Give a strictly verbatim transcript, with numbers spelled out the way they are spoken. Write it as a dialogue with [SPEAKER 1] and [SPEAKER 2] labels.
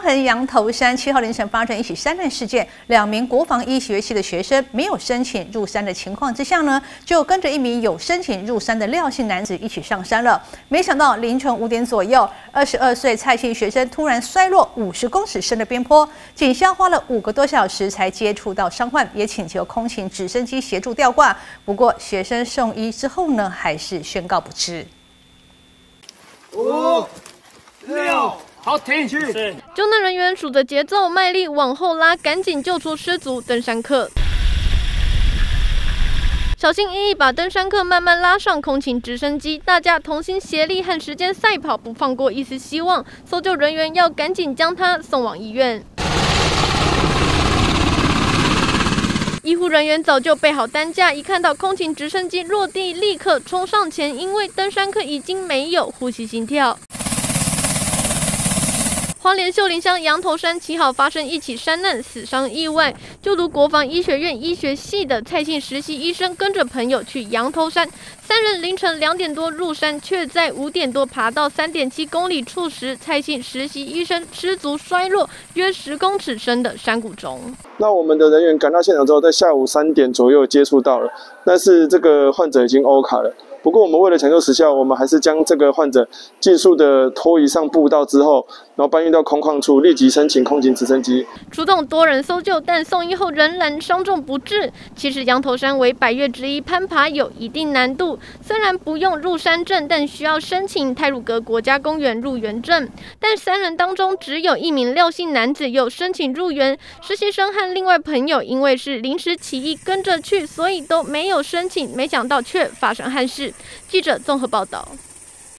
[SPEAKER 1] 衡羊头山七号凌晨发生一起山难事件，两名国防医学系的学生没有申请入山的情况之下呢，就跟着一名有申请入山的廖姓男子一起上山了。没想到凌晨五点左右，二十二岁蔡姓学生突然摔落五十公尺深的边坡，警消花了五个多小时才接触到伤患，也请求空勤直升机协助吊挂。不过学生送医之后呢，还是宣告不治。
[SPEAKER 2] 五、六。 好，停去。
[SPEAKER 3] 救难人员数着节奏，卖力往后拉，赶紧救出失足登山客。小心翼翼把登山客慢慢拉上空勤直升机，大家同心协力和时间赛跑，不放过一丝希望。搜救人员要赶紧将他送往医院。 医护人员早就备好担架，一看到空勤直升机落地，立刻冲上前，因为登山客已经没有呼吸心跳。 花莲秀林乡羊头山七号发生一起山难死伤意外，就读国防医学院医学系的蔡姓实习医生跟着朋友去羊头山，三人凌晨两点多入山，却在五点多爬到三点七公里处时，蔡姓实习医生失足摔落约十公尺深的山谷中。
[SPEAKER 4] 那我们的人员赶到现场之后，在下午三点左右接触到了，但是这个患者已经欧卡了。 不过，我们为了抢救时效，我们还是将这个患者尽速的拖移上步道之后，然后搬运到空旷处，立即申请空勤直升机。
[SPEAKER 3] 出动多人搜救，但送医后仍然伤重不治。其实羊头山为百岳之一，攀爬有一定难度。虽然不用入山证，但需要申请太鲁阁国家公园入园证。但三人当中，只有一名廖姓男子有申请入园，实习生和另外朋友因为是临时起意跟着去，所以都没有申请。没想到却发生憾事。记者综合报道。